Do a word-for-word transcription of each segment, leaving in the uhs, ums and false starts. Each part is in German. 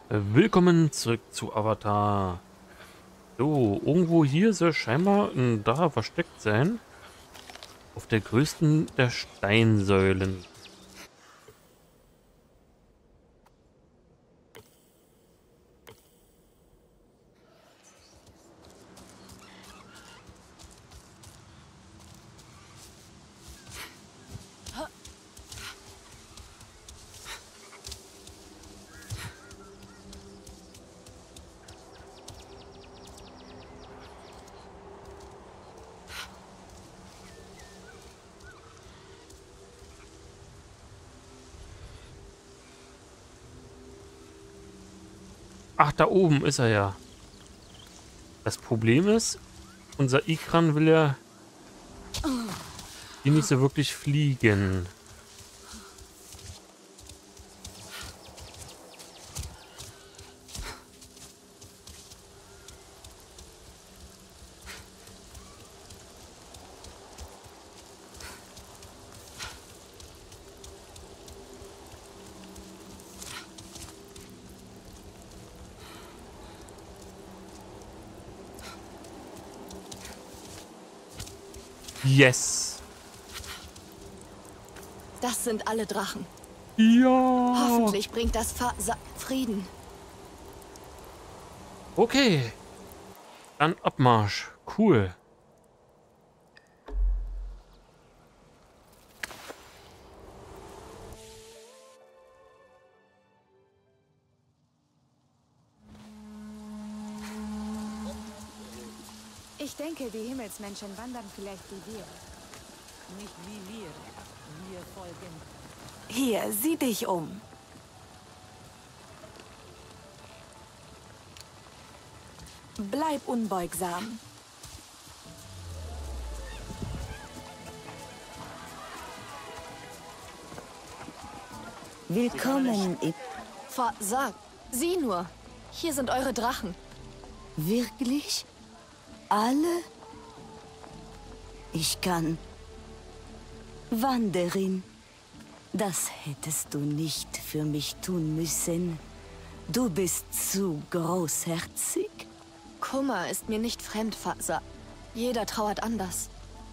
Äh, Willkommen zurück zu Avatar. So, irgendwo hier soll scheinbar ein Drache versteckt sein. Auf der größten der Steinsäulen. Ach, da oben ist er ja. Das Problem ist, unser Ikran will ja hier nicht so wirklich fliegen. Yes. Das sind alle Drachen. Ja. Hoffentlich bringt das Fa Sa Frieden. Okay. Dann Abmarsch. Cool. Ich denke, die Himmelsmenschen wandern vielleicht wie wir. Nicht wie wir. Wir folgen. Hier, sieh dich um. Bleib unbeugsam. Willkommen im... Fa Sa, sieh nur. Hier sind eure Drachen. Wirklich? Alle? Ich kann. Wanderin, das hättest du nicht für mich tun müssen. Du bist zu großherzig. Kummer ist mir nicht fremd, Fa Sa. Jeder trauert anders.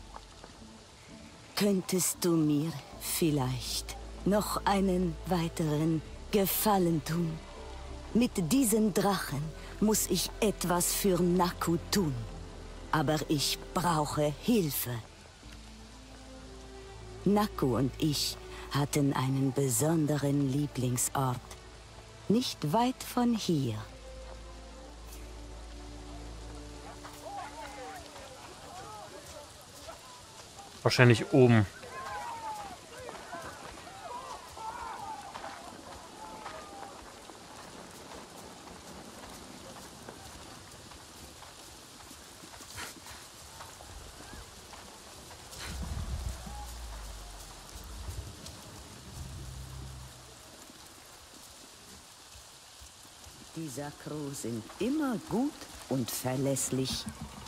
Könntest du mir vielleicht noch einen weiteren Gefallen tun? Mit diesen Drachen muss ich etwas für Naku tun. Aber ich brauche Hilfe. Naku und ich hatten einen besonderen Lieblingsort. Nicht weit von hier. Wahrscheinlich oben. Die Sakro sind immer gut und verlässlich.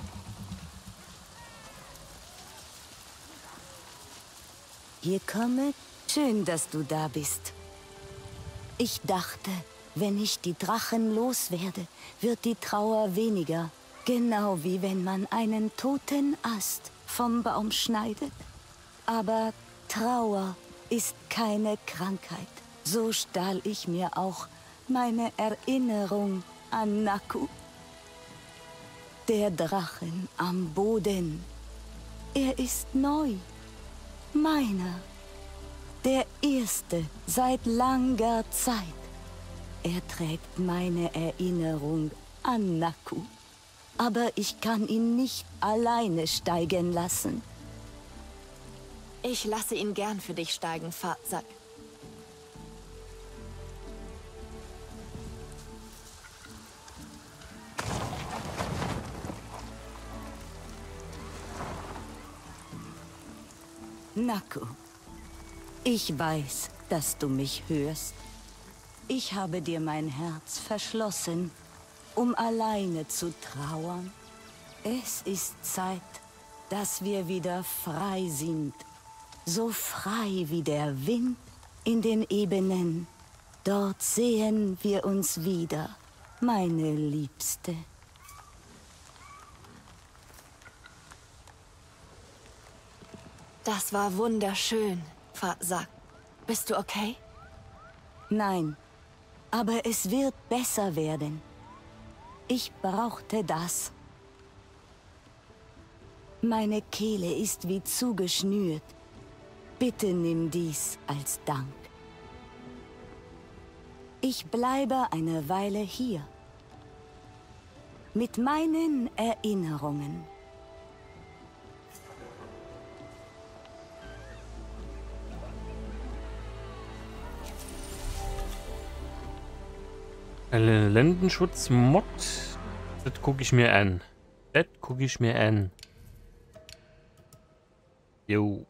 Hier komme. Schön, dass du da bist. Ich dachte, wenn ich die Drachen loswerde, wird die Trauer weniger. Genau wie wenn man einen toten Ast vom Baum schneidet. Aber Trauer ist keine Krankheit. So stahl ich mir auch meine Erinnerung an Naku. Der Drachen am Boden. Er ist neu. Meiner. Der erste seit langer Zeit. Er trägt meine Erinnerung an Naku. Aber ich kann ihn nicht alleine steigen lassen. Ich lasse ihn gern für dich steigen, Fa Sa. Naku, ich weiß, dass du mich hörst. Ich habe dir mein Herz verschlossen, um alleine zu trauern. Es ist Zeit, dass wir wieder frei sind. So frei wie der Wind in den Ebenen. Dort sehen wir uns wieder, meine Liebste. Das war wunderschön, Versag. Bist du okay? Nein, aber es wird besser werden. Ich brauchte das. Meine Kehle ist wie zugeschnürt. Bitte nimm dies als Dank. Ich bleibe eine Weile hier. Mit meinen Erinnerungen. Lendenschutz-Mod. Das gucke ich mir an. Das gucke ich mir an. Jo.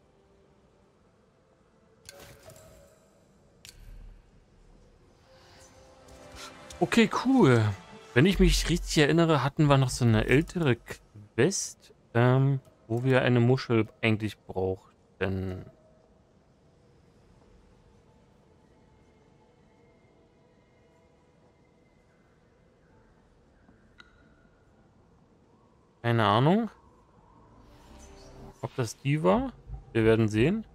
Okay, cool. Wenn ich mich richtig erinnere, hatten wir noch so eine ältere Quest, ähm, wo wir eine Muschel eigentlich brauchten. Keine Ahnung, ob das die war. Wir werden sehen.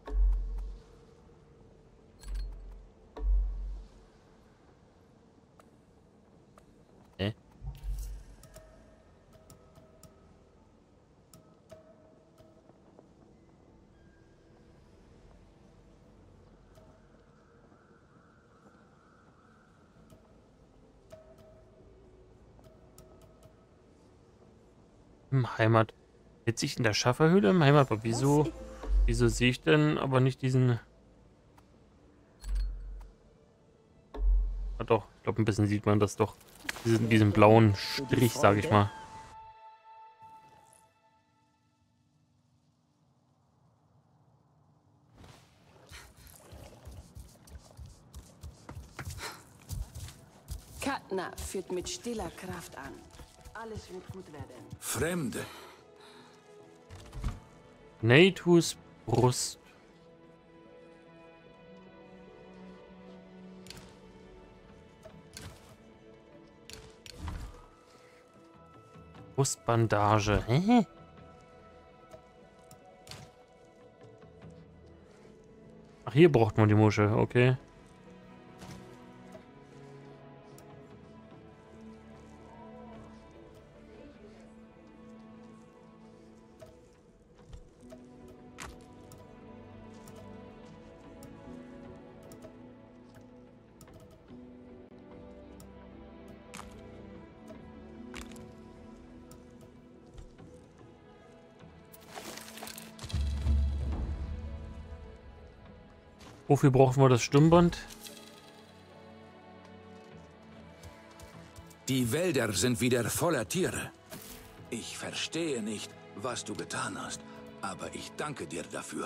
Äh. Im Heimat. Jetzt ich in der Schafferhöhle im Heimat. Aber wieso, wieso sehe ich denn aber nicht diesen... Ah doch, ich glaube ein bisschen sieht man das doch. Diesen, diesen blauen Strich, sage ich mal. Katna führt mit stiller Kraft an. Alles wird gut werden. Fremde. Natus Brust. Brustbandage. Hä? Ach, hier braucht man die Muschel, okay. Wofür brauchen wir das Stimmband? Die Wälder sind wieder voller Tiere. Ich verstehe nicht, was du getan hast, aber ich danke dir dafür.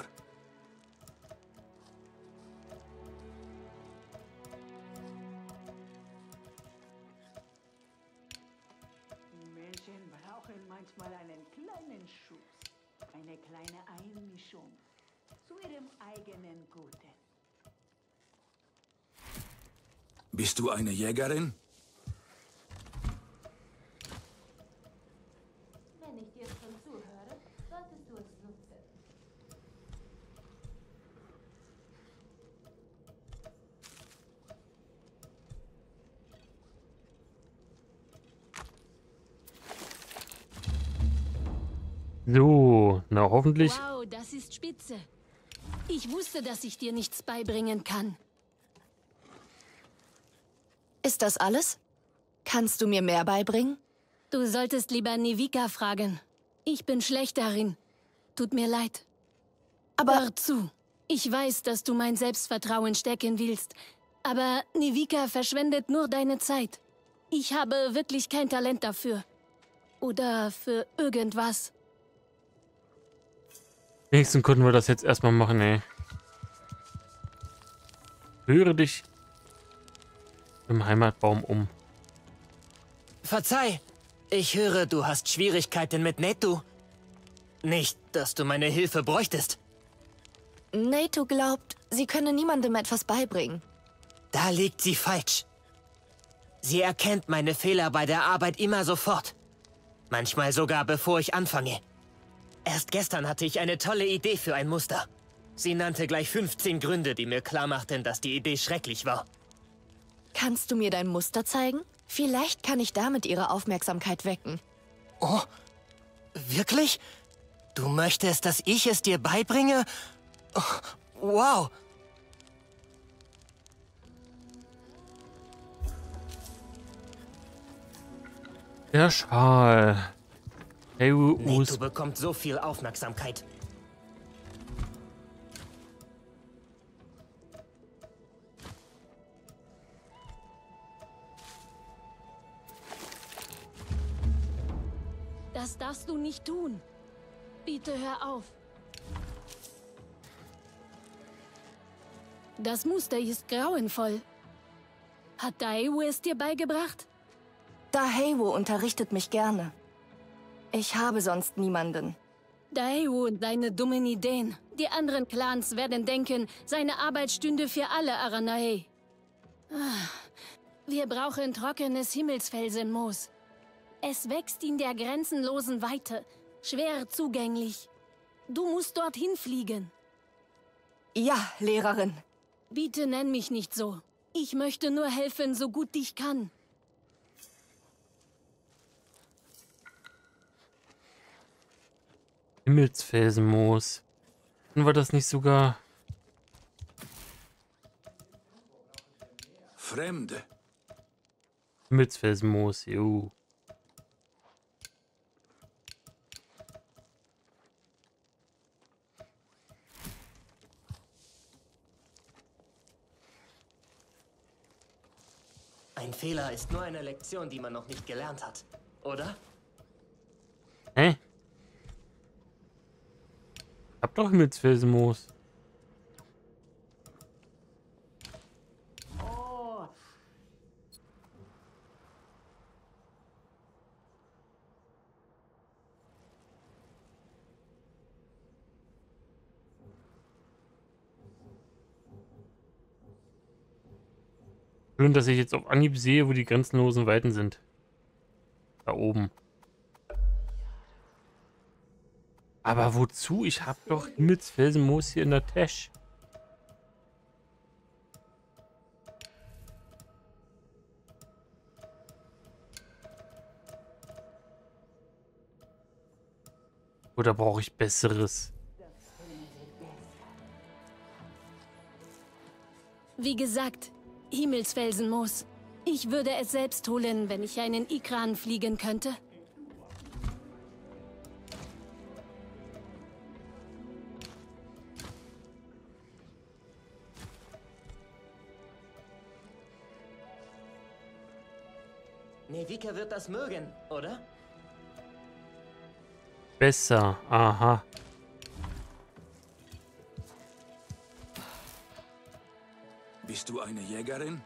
Menschen brauchen manchmal einen kleinen Schuss, eine kleine Einmischung zu ihrem eigenen Guten. Bist du eine Jägerin? Wenn ich dir schon zuhöre, solltest du es nutzen. So, na hoffentlich. Wow, das ist spitze. Ich wusste, dass ich dir nichts beibringen kann. Ist das alles? Kannst du mir mehr beibringen? Du solltest lieber Nevika fragen. Ich bin schlecht darin. Tut mir leid. Aber Hör zu. Ich weiß, dass du mein Selbstvertrauen stärken willst. Aber Nevika verschwendet nur deine Zeit. Ich habe wirklich kein Talent dafür. Oder für irgendwas. Wenigstens konnten wir das jetzt erstmal machen, ey. Höre dich im Heimatbaum um. Verzeih, ich höre, du hast Schwierigkeiten mit Netu. Nicht, dass du meine Hilfe bräuchtest. Netu glaubt, sie könne niemandem etwas beibringen. Da liegt sie falsch. Sie erkennt meine Fehler bei der Arbeit immer sofort. Manchmal sogar, bevor ich anfange. Erst gestern hatte ich eine tolle Idee für ein Muster. Sie nannte gleich fünfzehn Gründe, die mir klarmachten, dass die Idee schrecklich war. Kannst du mir dein Muster zeigen? Vielleicht kann ich damit ihre Aufmerksamkeit wecken. Oh, wirklich? Du möchtest, dass ich es dir beibringe? Oh, wow. Der Schal. Hey, Neto bekommt so viel Aufmerksamkeit. Das darfst du nicht tun. Bitte hör auf. Das Muster ist grauenvoll. Hat Daewoo es dir beigebracht? Daewoo unterrichtet mich gerne. Ich habe sonst niemanden. Daewoo und seine dummen Ideen. Die anderen Clans werden denken, seine Arbeit stünde für alle Aranae. Wir brauchen trockenes Himmelsfelsenmoos. Es wächst in der grenzenlosen Weite, schwer zugänglich. Du musst dorthin fliegen. Ja, Lehrerin. Bitte nenn mich nicht so. Ich möchte nur helfen, so gut ich kann. Himmelsfelsenmoos. War das nicht sogar... Fremde. Himmelsfelsenmoos, jo. Ein Fehler ist nur eine Lektion, die man noch nicht gelernt hat, oder? Hä? Ich hab doch Himmelsfelsenmoos. Oh. Schön, dass ich jetzt auf Anhieb sehe, wo die grenzenlosen Weiten sind. Da oben. Aber wozu? Ich hab doch Himmelsfelsenmoos hier in der Tasche. Oder brauche ich Besseres? Wie gesagt, Himmelsfelsenmoos. Ich würde es selbst holen, wenn ich einen Ikran fliegen könnte. Nevika wird das mögen, oder? Besser, aha. Bist du eine Jägerin?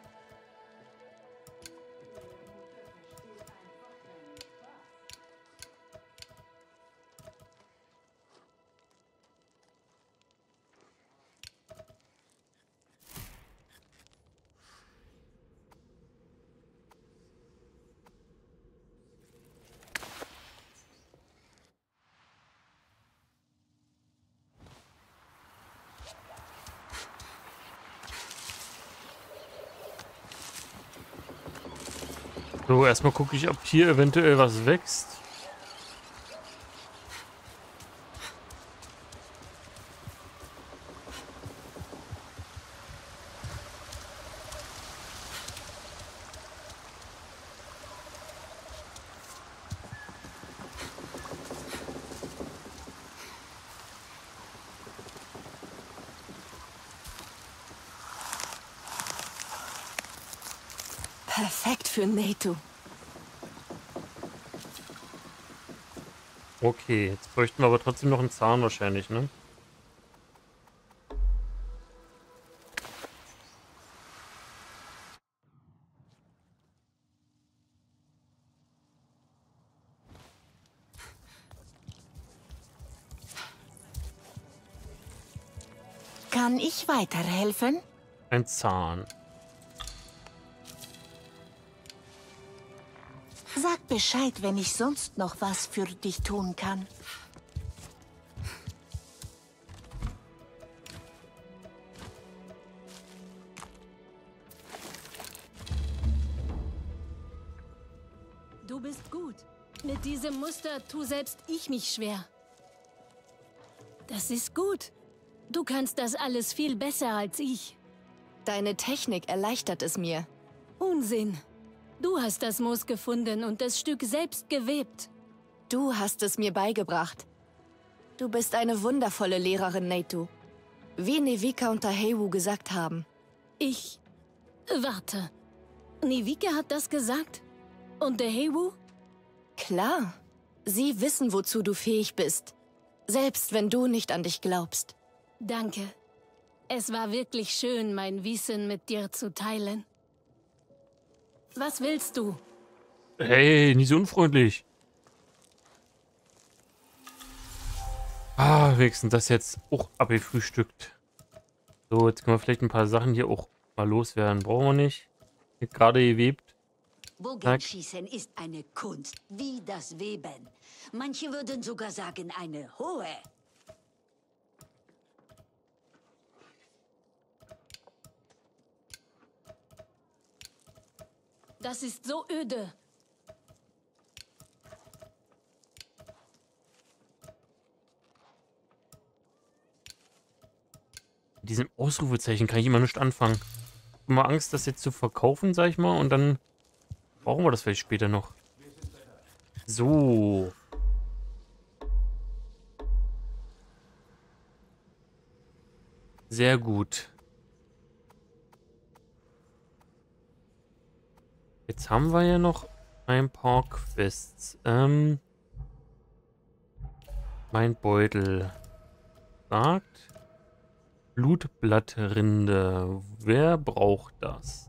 So, erstmal gucke ich, ob hier eventuell was wächst. Perfekt für Neto. Okay, jetzt bräuchten wir aber trotzdem noch einen Zahn wahrscheinlich, ne? Kann ich weiterhelfen? Ein Zahn. Sag Bescheid, wenn ich sonst noch was für dich tun kann. Du bist gut. Mit diesem Muster tu selbst ich mich schwer. Das ist gut. Du kannst das alles viel besser als ich. Deine Technik erleichtert es mir. Unsinn. Du hast das Moos gefunden und das Stück selbst gewebt. Du hast es mir beigebracht. Du bist eine wundervolle Lehrerin, Neitu. Wie Nevika und Tahewu gesagt haben. Ich... Warte. Nevika hat das gesagt? Und Tahewu? Klar. Sie wissen, wozu du fähig bist. Selbst wenn du nicht an dich glaubst. Danke. Es war wirklich schön, mein Wissen mit dir zu teilen. Was willst du? Hey, nicht so unfreundlich. Ah, wenigstens das jetzt auch abgefrühstückt. So, jetzt können wir vielleicht ein paar Sachen hier auch mal loswerden. Brauchen wir nicht. Hier gerade gewebt. Bogenschießen ist eine Kunst, wie das Weben. Manche würden sogar sagen, eine hohe. Das ist so öde. Mit diesem Ausrufezeichen kann ich immer nicht anfangen. Ich habe immer Angst, das jetzt zu verkaufen, sag ich mal, und dann brauchen wir das vielleicht später noch. So. Sehr gut. Jetzt haben wir ja noch ein paar Quests. Ähm, mein Beutel sagt Blutblattrinde. Wer braucht das?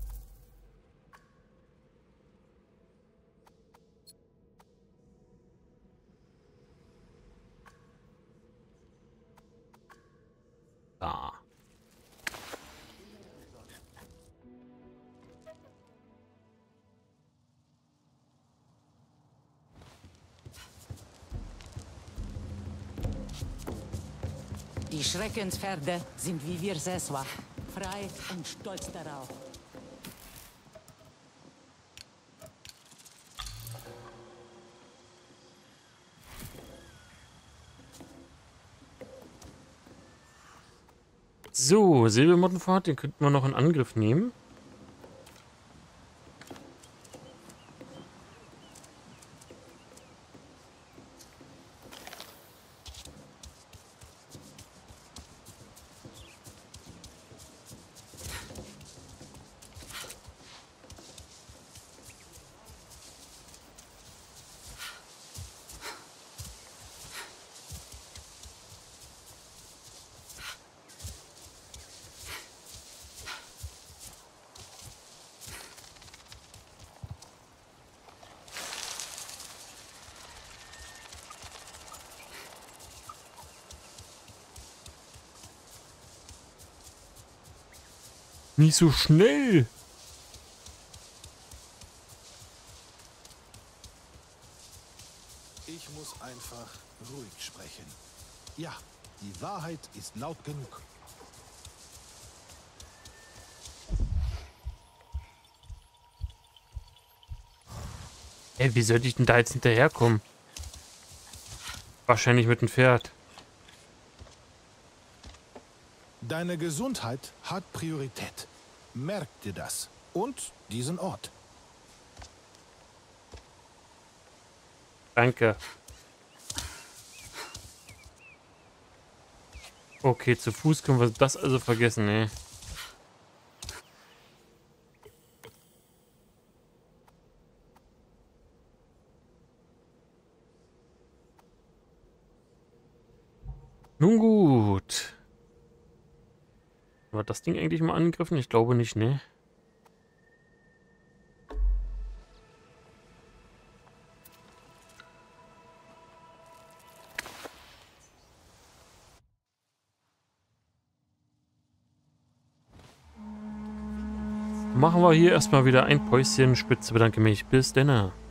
Da. Die Schreckenspferde sind wie wir Seswa, frei und stolz darauf. So, Silbermottenfahrt, den könnten wir noch in Angriff nehmen. Nicht so schnell. Ich muss einfach ruhig sprechen. Ja, die Wahrheit ist laut genug. Ey, wie sollte ich denn da jetzt hinterherkommen? Wahrscheinlich mit dem Pferd. Deine Gesundheit hat Priorität. Merk dir das. Und diesen Ort. Danke. Okay, zu Fuß können wir das also vergessen, ey. Nun gut. War das Ding eigentlich mal angegriffen? Ich glaube nicht, ne? Machen wir hier erstmal wieder ein Päuschen. Spitze bedanke mich. Bis denn.